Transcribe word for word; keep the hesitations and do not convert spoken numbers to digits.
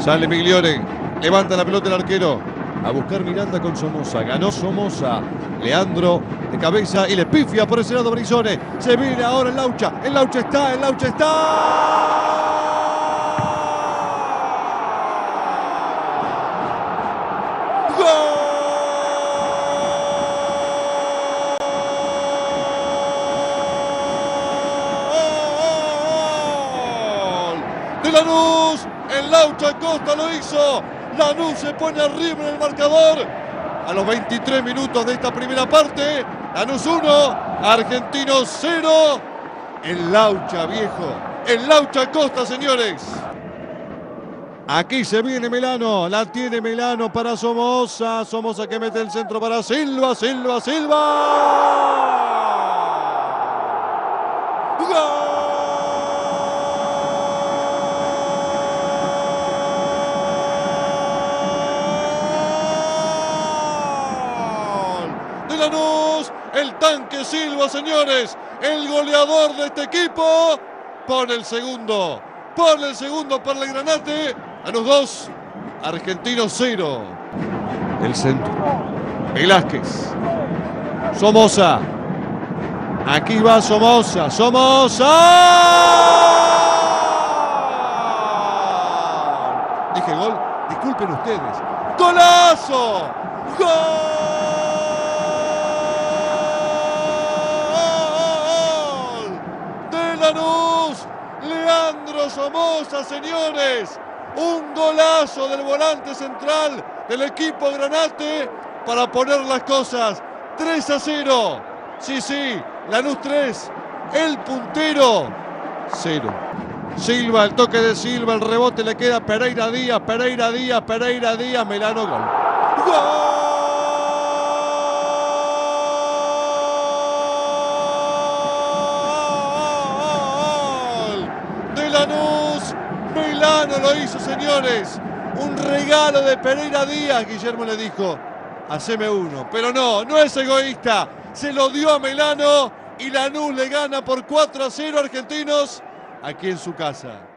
Sale Migliore, levanta la pelota el arquero. A buscar Miranda con Somoza. Ganó Somoza. Leandro de cabeza y le pifia por ese lado Brizones. Se viene ahora el Laucha. El Laucha está, el Laucha está. De Lanús, el Laucha Costa lo hizo. Lanús se pone arriba en el marcador. A los veintitrés minutos de esta primera parte, Lanús uno, Argentinos cero. El Laucha viejo, el Laucha Costa, señores. Aquí se viene Melano, la tiene Melano para Somoza. Somoza que mete el centro para Silva, Silva, Silva. ¡Gol! Lanús, el tanque Silva, señores, el goleador de este equipo, pone el segundo, pone el segundo para el Granate. Lanús dos, Argentinos cero. El centro, Velázquez, Somoza, aquí va Somoza, Somoza. Dije gol, disculpen ustedes. ¡Golazo! ¡Gol! Lanús, Leandro Somoza, señores, un golazo del volante central del equipo Granate para poner las cosas tres a cero. Sí, sí, Lanús tres, el puntero cero. Silva, el toque de Silva, el rebote le queda Pereira Díaz, Pereira Díaz, Pereira Díaz, Melano, gol. ¡Gol! Lanús, Melano lo hizo, señores. Un regalo de Pereira Díaz. Guillermo le dijo, haceme uno. Pero no, no es egoísta. Se lo dio a Melano y Lanús le gana por cuatro a cero a Argentinos aquí en su casa.